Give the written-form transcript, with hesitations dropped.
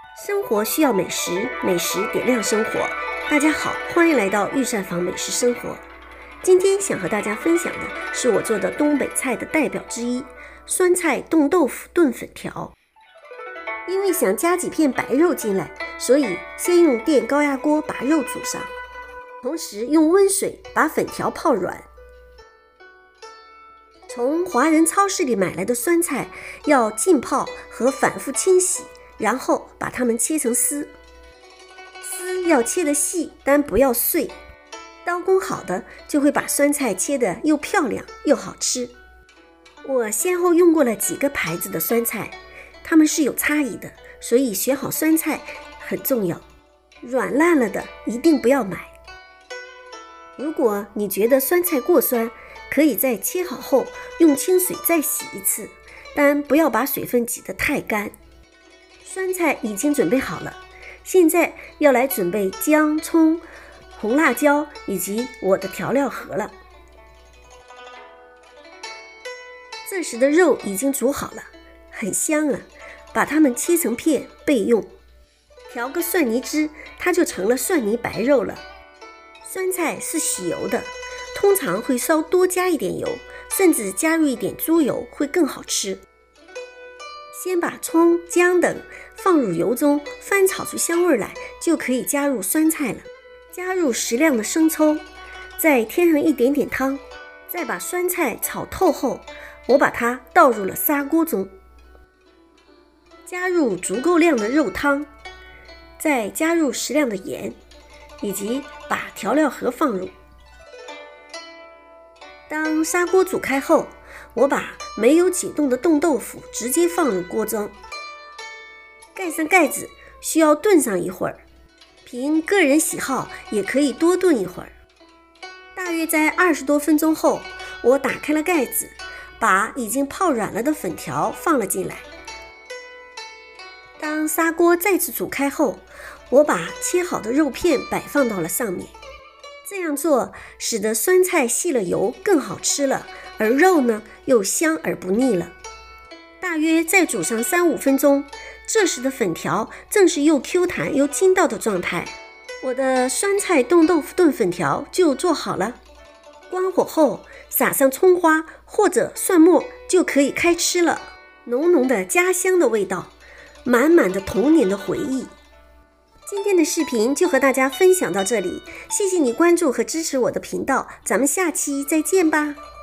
生活需要美食，美食点亮生活。大家好，欢迎来到御膳房美食生活。今天想和大家分享的是我做的东北菜的代表之一——酸菜冻豆腐炖粉条。因为想加几片白肉进来，所以先用电高压锅把肉煮上，同时用温水把粉条泡软。从华人超市里买来的酸菜要浸泡和反复清洗，然后把它们切成丝，丝要切得细，但不要碎。刀工好的就会把酸菜切得又漂亮又好吃。我先后用过了几个牌子的酸菜，它们是有差异的，所以选好酸菜很重要。软烂了的一定不要买。如果你觉得酸菜过酸，可以在切好后用清水再洗一次，但不要把水分挤得太干。酸菜已经准备好了，现在要来准备姜、葱、红辣椒以及我的调料盒了。这时的肉已经煮好了，很香了，把它们切成片备用。调个蒜泥汁，它就成了蒜泥白肉了。酸菜是吸油的，通常会稍多加一点油，甚至加入一点猪油会更好吃。先把葱、姜等放入油中翻炒出香味来，就可以加入酸菜了。加入适量的生抽，再添上一点点汤，再把酸菜炒透后，我把它倒入了砂锅中，加入足够量的肉汤，再加入适量的盐，以及把调料盒放入。当砂锅煮开后，我把没有解冻的冻豆腐直接放入锅中，盖上盖子，需要炖上一会儿，凭个人喜好也可以多炖一会儿。大约在20多分钟后，我打开了盖子，把已经泡软了的粉条放了进来。当砂锅再次煮开后，我把切好的肉片摆放到了上面。这样做使得酸菜吸了油更好吃了，而肉呢又香而不腻了。大约再煮上3-5分钟，这时的粉条正是又 Q 弹又筋道的状态。我的酸菜冻豆腐炖粉条就做好了。关火后撒上葱花或者蒜末就可以开吃了。浓浓的家乡的味道，满满的童年的回忆。今天的视频就和大家分享到这里，谢谢你关注和支持我的频道，咱们下期再见吧。